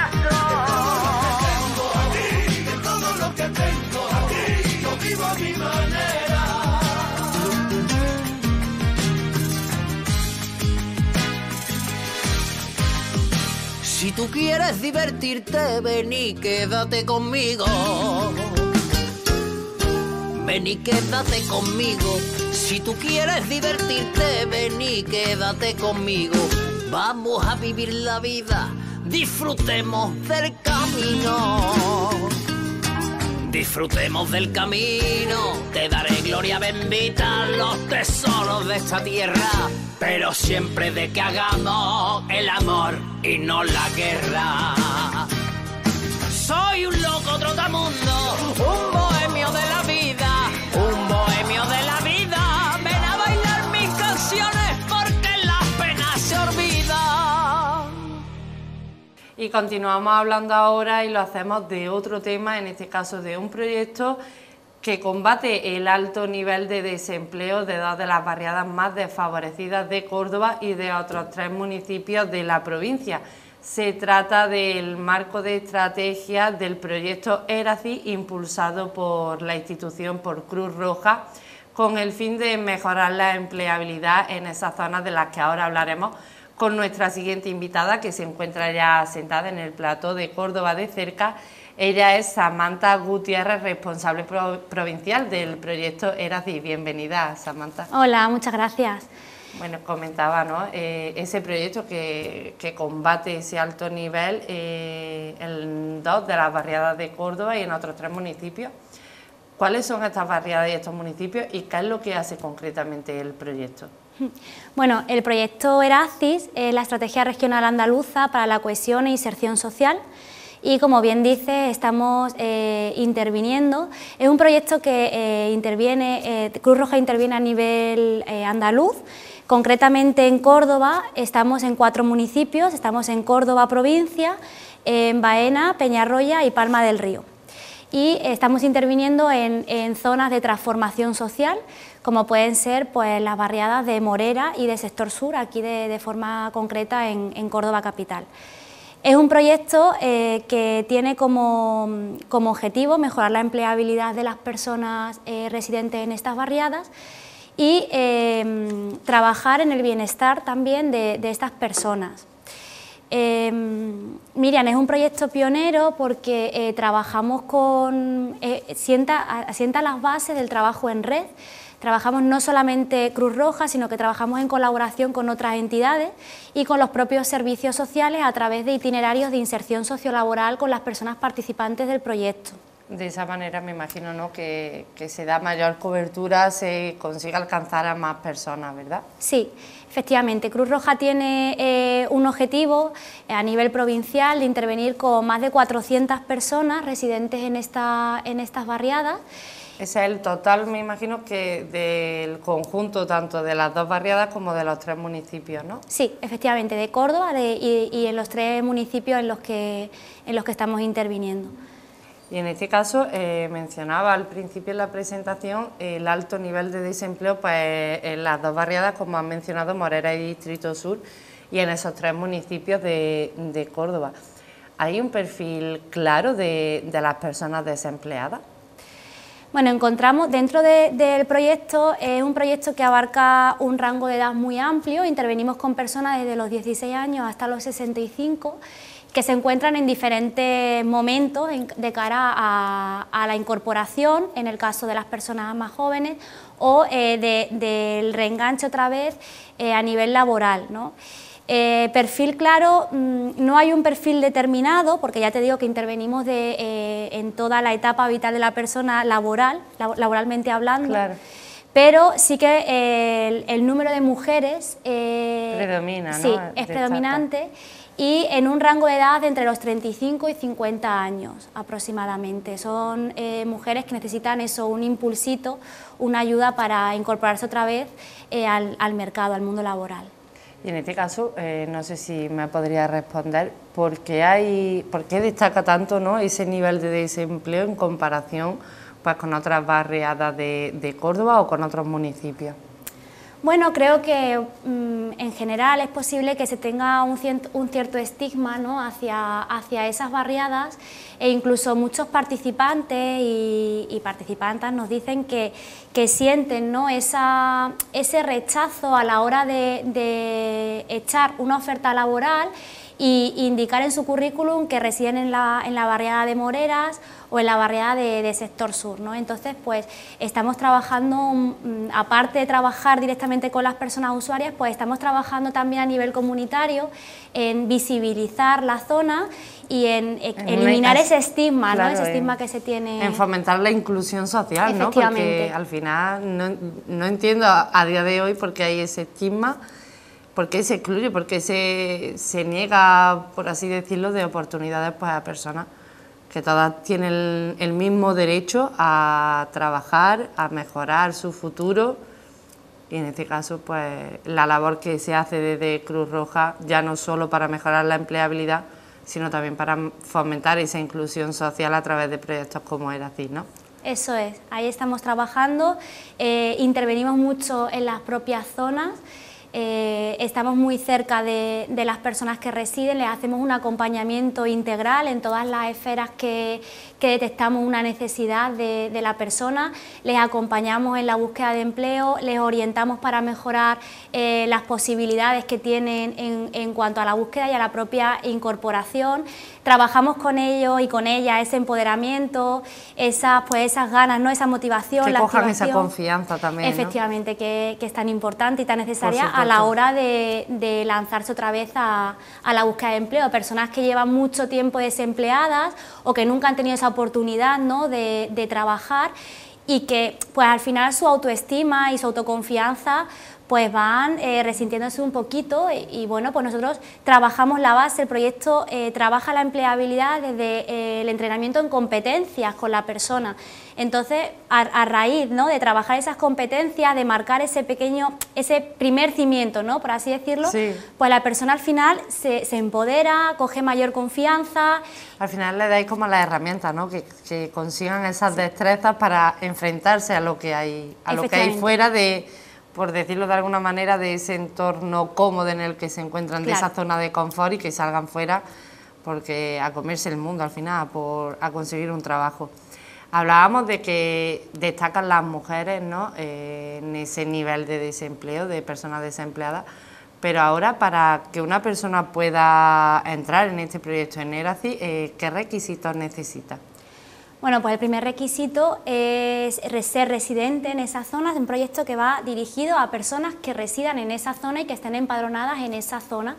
corazón. De todo lo que tengo aquí, yo vivo a mi manera. Si tú quieres divertirte, ven y quédate conmigo. Ven y quédate conmigo. Si tú quieres divertirte, ven y quédate conmigo. Vamos a vivir la vida, disfrutemos del camino. Disfrutemos del camino, te daré gloria bendita, los tesoros de esta tierra, pero siempre de que hagamos el amor y no la guerra. Soy un loco trotamundo, un bohemio de la vida, un bohemio de la vida. Ven a bailar mis canciones porque las penas se olvidan. Y continuamos hablando ahora y lo hacemos de otro tema, en este caso de un proyecto que combate el alto nivel de desempleo de dos de las barriadas más desfavorecidas de Córdoba y de otros 3 municipios de la provincia. Se trata del marco de estrategia del proyecto ERACI, impulsado por la institución, por Cruz Roja, con el fin de mejorar la empleabilidad en esas zonas de las que ahora hablaremos con nuestra siguiente invitada, que se encuentra ya sentada en el plató de Córdoba de cerca. Ella es Samantha Gutiérrez, responsable provincial del proyecto ERACI. Bienvenida, Samantha. Hola, muchas gracias. Bueno, comentaba, ¿no?, ese proyecto que combate ese alto nivel en 2 de las barriadas de Córdoba y en otros 3 municipios. ¿Cuáles son estas barriadas y estos municipios y qué es lo que hace concretamente el proyecto? Bueno, el proyecto ERACIS es la Estrategia Regional Andaluza para la Cohesión e Inserción Social y, como bien dice, estamos interviniendo. Es un proyecto que Cruz Roja interviene a nivel andaluz. Concretamente en Córdoba estamos en 4 municipios, estamos en Córdoba provincia, en Baena, Peñarroya y Palma del Río. Y estamos interviniendo en zonas de transformación social, como pueden ser pues, las barriadas de Morera y de Sector Sur, aquí de forma concreta en Córdoba capital. Es un proyecto que tiene como objetivo mejorar la empleabilidad de las personas residentes en estas barriadas y trabajar en el bienestar también de estas personas. Miriam, es un proyecto pionero porque trabajamos asienta las bases del trabajo en red. Trabajamos no solamente Cruz Roja, sino que trabajamos en colaboración con otras entidades y con los propios servicios sociales a través de itinerarios de inserción sociolaboral con las personas participantes del proyecto. De esa manera me imagino, ¿no?, que se da mayor cobertura, se consigue alcanzar a más personas, ¿verdad? Sí, efectivamente. Cruz Roja tiene un objetivo a nivel provincial de intervenir con más de 400 personas residentes en estas barriadas. Ese es el total, me imagino, que del conjunto tanto de las 2 barriadas como de los 3 municipios, ¿no? Sí, efectivamente, de Córdoba y en los 3 municipios en los que estamos interviniendo. Y en este caso, mencionaba al principio en la presentación el alto nivel de desempleo pues, en las 2 barriadas, como han mencionado, Morera y Distrito Sur, y en esos 3 municipios de Córdoba. ¿Hay un perfil claro de las personas desempleadas? Bueno, encontramos dentro del proyecto, es un proyecto que abarca un rango de edad muy amplio, intervenimos con personas desde los 16 años hasta los 65, que se encuentran en diferentes momentos de cara a la incorporación, en el caso de las personas más jóvenes, o del reenganche otra vez a nivel laboral, ¿no? Perfil claro, no hay un perfil determinado, porque ya te digo que intervenimos en toda la etapa vital de la persona laboralmente hablando. Claro. Pero sí que el número de mujeres predomina, ¿no? Sí, es predominante. Y en un rango de edad de entre los 35 y 50 años aproximadamente. Son mujeres que necesitan eso, un impulsito, una ayuda para incorporarse otra vez al mercado, al mundo laboral. Y en este caso, no sé si me podría responder, ¿por qué destaca tanto, ¿no?, ese nivel de desempleo en comparación pues, con otras barriadas de Córdoba o con otros municipios? Bueno, creo que en general es posible que se tenga un cierto estigma, ¿no?, hacia esas barriadas, e incluso muchos participantes y participantas nos dicen que sienten, ¿no?, ese rechazo a la hora de echar una oferta laboral y indicar en su currículum que residen en la barriada de Moreras o en la barriada de Sector Sur, ¿no? Entonces, pues estamos trabajando, aparte de trabajar directamente con las personas usuarias, pues estamos trabajando también a nivel comunitario en visibilizar la zona y en eliminar ese estigma, claro, ¿no? Ese estigma que se tiene. En fomentar la inclusión social, ¿no? Porque al final no entiendo a día de hoy por qué hay ese estigma, por qué se excluye, por qué se niega, por así decirlo, de oportunidades pues, a personas que todas tienen el mismo derecho a trabajar, a mejorar su futuro, y en este caso pues la labor que se hace desde Cruz Roja, ya no solo para mejorar la empleabilidad, sino también para fomentar esa inclusión social a través de proyectos como Eracis, ¿no? Eso es, ahí estamos trabajando, intervenimos mucho en las propias zonas. Estamos muy cerca de las personas que residen, les hacemos un acompañamiento integral en todas las esferas que detectamos una necesidad de la persona, les acompañamos en la búsqueda de empleo, les orientamos para mejorar las posibilidades que tienen en cuanto a la búsqueda y a la propia incorporación. Trabajamos con ellos y con ellas ese empoderamiento, esas ganas, ¿no? Esa motivación, que la cojan activación. esa confianza también, efectivamente, ¿no? que es tan importante y tan necesaria a la hora de lanzarse otra vez a la búsqueda de empleo. Personas que llevan mucho tiempo desempleadas o que nunca han tenido esa oportunidad, ¿no? de trabajar, y que pues al final su autoestima y su autoconfianza pues van resintiéndose un poquito y bueno, pues nosotros trabajamos la base, el proyecto trabaja la empleabilidad desde el entrenamiento en competencias con la persona. Entonces, a raíz, ¿no? de trabajar esas competencias, de marcar ese primer cimiento, ¿no? por así decirlo, sí. Pues la persona al final se empodera, coge mayor confianza. Al final le dais como las herramientas, ¿no? que consigan esas destrezas para enfrentarse a lo que hay fuera de, por decirlo de alguna manera, de ese entorno cómodo en el que se encuentran, claro. De esa zona de confort, y que salgan fuera porque a comerse el mundo al final, a conseguir un trabajo. Hablábamos de que destacan las mujeres, ¿no? En ese nivel de desempleo, de personas desempleadas, pero ahora para que una persona pueda entrar en este proyecto en Eracis, ¿qué requisitos necesita? Bueno, pues el primer requisito es ser residente en esa zona, es un proyecto que va dirigido a personas que residan en esa zona y que estén empadronadas en esa zona.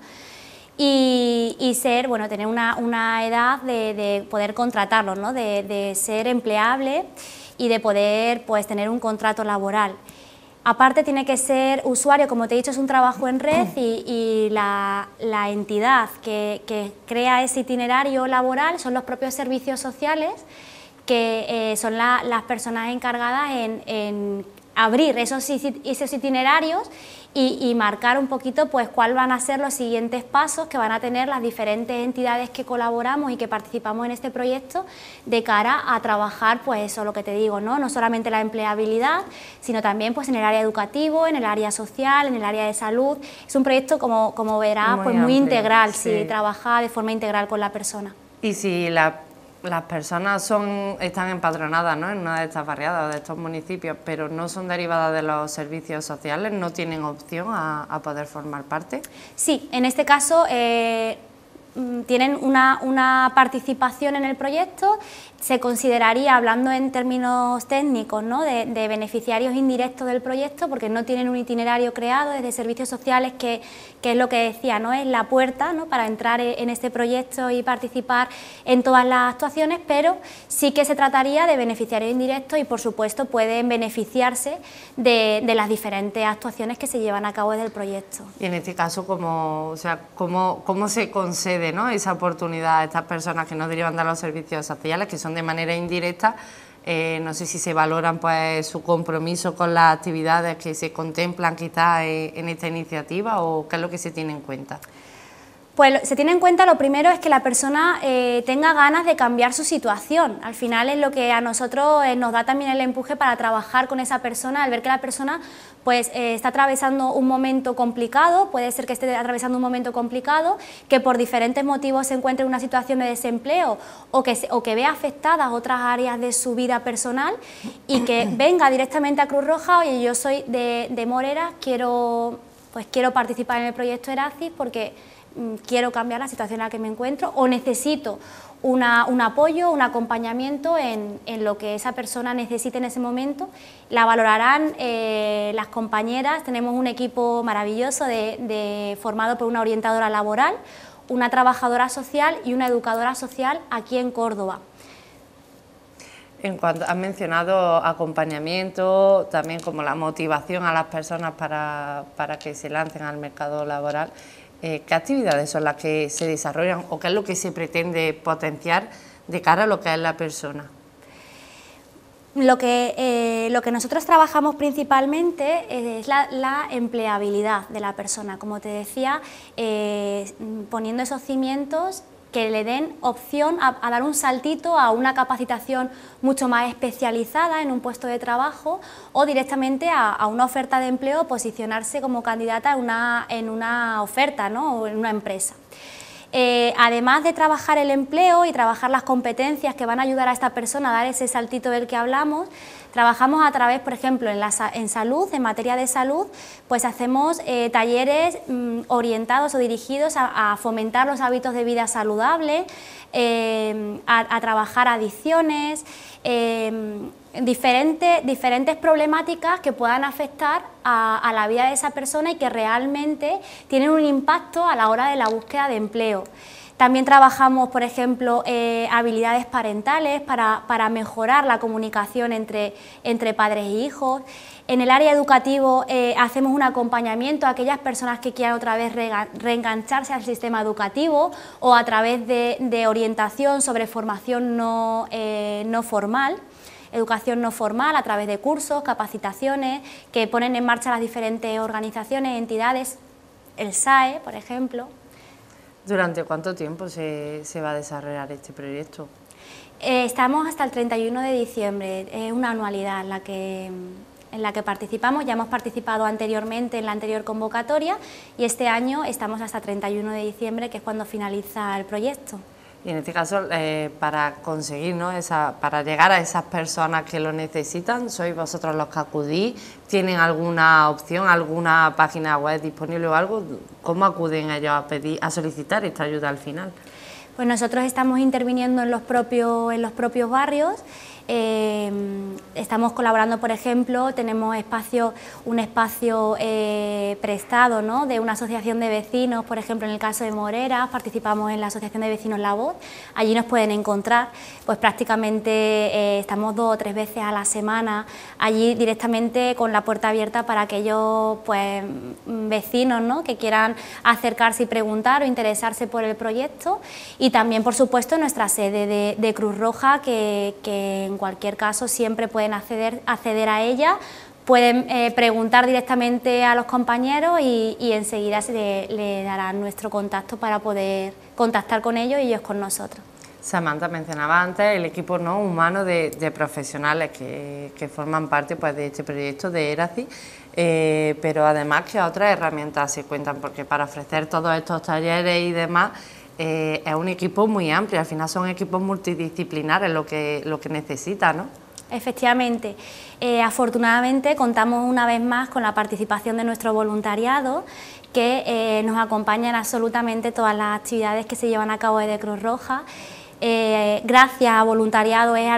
Y ser, bueno, tener una edad de poder contratarlos, ¿no? de ser empleable y de poder pues, tener un contrato laboral. Aparte tiene que ser usuario, como te he dicho, es un trabajo en red y la entidad que crea ese itinerario laboral son los propios servicios sociales, que son las personas encargadas en abrir esos itinerarios y marcar un poquito pues cuáles van a ser los siguientes pasos que van a tener las diferentes entidades que colaboramos y que participamos en este proyecto de cara a trabajar pues eso, lo que te digo, no solamente la empleabilidad, sino también pues en el área educativo, en el área social, en el área de salud. Es un proyecto, como verás, pues muy integral, sí, trabaja de forma integral con la persona. Y si las personas están empadronadas, ¿no? en una de estas barriadas o de estos municipios, pero no son derivadas de los servicios sociales, ¿no tienen opción a poder formar parte? Sí, en este caso tienen una participación en el proyecto. Se consideraría, hablando en términos técnicos, ¿no? de beneficiarios indirectos del proyecto, porque no tienen un itinerario creado desde servicios sociales, que es lo que decía, ¿no? es la puerta, ¿no? para entrar en este proyecto y participar en todas las actuaciones, pero sí que se trataría de beneficiarios indirectos y por supuesto pueden beneficiarse de las diferentes actuaciones que se llevan a cabo desde el proyecto. Y en este caso, ¿cómo se concede, ¿no? esa oportunidad a estas personas que no derivan de los servicios sociales, que son de manera indirecta? No sé si se valoran pues su compromiso con las actividades que se contemplan quizás en esta iniciativa, o qué es lo que se tiene en cuenta. Pues se tiene en cuenta, lo primero es que la persona tenga ganas de cambiar su situación. Al final es lo que a nosotros nos da también el empuje para trabajar con esa persona, al ver que la persona pues está atravesando un momento complicado, puede ser que esté atravesando un momento complicado, que por diferentes motivos se encuentre en una situación de desempleo o que vea afectadas otras áreas de su vida personal, y que venga directamente a Cruz Roja: oye, yo soy de Moreras, quiero participar en el proyecto Eracis porque quiero cambiar la situación en la que me encuentro o necesito un apoyo, un acompañamiento en lo que esa persona necesite en ese momento. La valorarán las compañeras. Tenemos un equipo maravilloso formado por una orientadora laboral, una trabajadora social y una educadora social aquí en Córdoba. En cuanto has mencionado acompañamiento, también como la motivación a las personas para que se lancen al mercado laboral, ¿qué actividades son las que se desarrollan o qué es lo que se pretende potenciar de cara a lo que es la persona? Lo que nosotros trabajamos principalmente es la empleabilidad de la persona, como te decía, poniendo esos cimientos que le den opción a dar un saltito a una capacitación mucho más especializada en un puesto de trabajo o directamente a una oferta de empleo, posicionarse como candidata en una oferta, ¿no?, o en una empresa. Además de trabajar el empleo y trabajar las competencias que van a ayudar a esta persona a dar ese saltito del que hablamos, trabajamos a través, por ejemplo, en salud, en materia de salud, pues hacemos talleres orientados o dirigidos a fomentar los hábitos de vida saludable, a trabajar adicciones, diferentes problemáticas que puedan afectar a la vida de esa persona y que realmente tienen un impacto a la hora de la búsqueda de empleo. También trabajamos, por ejemplo, habilidades parentales para mejorar la comunicación entre padres e hijos. En el área educativo hacemos un acompañamiento a aquellas personas que quieran otra vez reengancharse al sistema educativo o a través de orientación sobre formación no formal. Educación no formal a través de cursos, capacitaciones que ponen en marcha las diferentes organizaciones, entidades, el SAE, por ejemplo. ¿Durante cuánto tiempo se va a desarrollar este proyecto? Estamos hasta el 31 de diciembre, es una anualidad en la que participamos. Ya hemos participado anteriormente en la anterior convocatoria y este año estamos hasta 31 de diciembre, que es cuando finaliza el proyecto. Y en este caso, para conseguir, ¿no?, para llegar a esas personas que lo necesitan, ¿sois vosotros los que acudís? ¿Tienen alguna opción, alguna página web disponible o algo? ¿Cómo acuden ellos a solicitar esta ayuda al final? Pues nosotros estamos interviniendo en los propios barrios. Estamos colaborando, por ejemplo, tenemos un espacio prestado, ¿no?, de una asociación de vecinos, por ejemplo, en el caso de Morera, participamos en la asociación de vecinos La Voz. Allí nos pueden encontrar, pues prácticamente estamos 2 o 3 veces a la semana, allí directamente con la puerta abierta para aquellos, pues, vecinos, ¿no?, que quieran acercarse y preguntar o interesarse por el proyecto. Y también, por supuesto, nuestra sede de Cruz Roja, que en cualquier caso siempre pueden acceder a ella, pueden preguntar directamente a los compañeros y enseguida le darán nuestro contacto para poder contactar con ellos y ellos con nosotros. Samantha mencionaba antes el equipo, ¿no?, humano de profesionales que forman parte, pues, de este proyecto de ERACIS, pero además que otras herramientas se cuentan, porque para ofrecer todos estos talleres y demás es un equipo muy amplio, al final son equipos multidisciplinares lo que necesita, ¿no? Efectivamente, afortunadamente contamos una vez más con la participación de nuestro voluntariado, que nos acompaña en absolutamente todas las actividades que se llevan a cabo desde Cruz Roja. Gracias a voluntariado es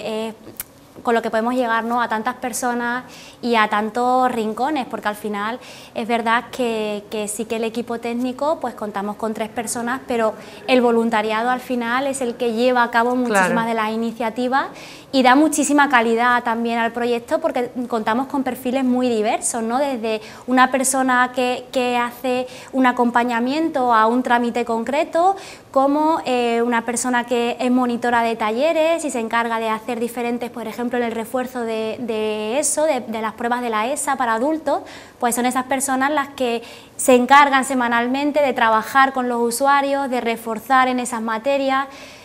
con lo que podemos llegar, ¿no?, a tantas personas y a tantos rincones, porque al final es verdad que sí que el equipo técnico, pues contamos con 3 personas, pero el voluntariado al final es el que lleva a cabo muchísimas de las iniciativas y da muchísima calidad también al proyecto, porque contamos con perfiles muy diversos, ¿no?, desde una persona que hace un acompañamiento a un trámite concreto, como una persona que es monitora de talleres y se encarga de hacer diferentes, por ejemplo, en el refuerzo de las pruebas de la ESA para adultos, pues son esas personas las que se encargan semanalmente de trabajar con los usuarios, de reforzar en esas materias.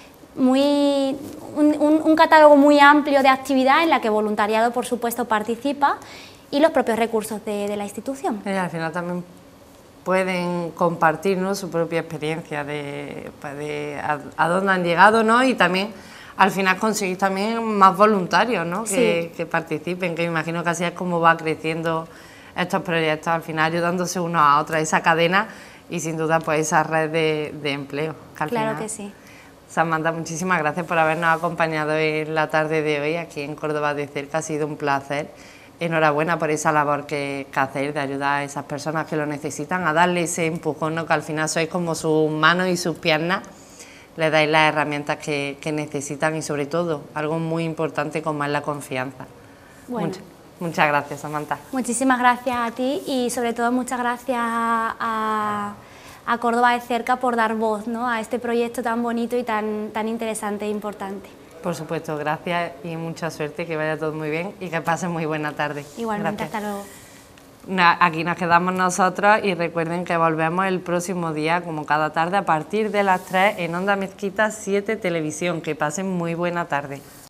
Un catálogo muy amplio de actividad en la que voluntariado, por supuesto, participa, y los propios recursos de la institución. Y al final también pueden compartir, ¿no?, su propia experiencia de a dónde han llegado, ¿no?, y también al final conseguir también más voluntarios, ¿no?, que participen, que imagino que así es como va creciendo estos proyectos, al final ayudándose unos a otros, esa cadena y sin duda pues esa red de empleo. Que al Claro final, que sí. Samantha, muchísimas gracias por habernos acompañado en la tarde de hoy aquí en Córdoba de Cerca, ha sido un placer. Enhorabuena por esa labor que hacéis de ayudar a esas personas que lo necesitan, a darle ese empujón, ¿no? Que al final sois como sus manos y sus piernas, les dais las herramientas que necesitan y sobre todo algo muy importante como es la confianza. Bueno. Muchas gracias, Samantha. Muchísimas gracias a ti y sobre todo muchas gracias a Córdoba de Cerca por dar voz, ¿no?, a este proyecto tan bonito y tan interesante e importante. Por supuesto, gracias y mucha suerte, que vaya todo muy bien y que pasen muy buena tarde. Igualmente, Gracias. hasta luego. Aquí nos quedamos nosotros y recuerden que volvemos el próximo día, como cada tarde, a partir de las 3 en Onda Mezquita 7 Televisión. Que pasen muy buena tarde.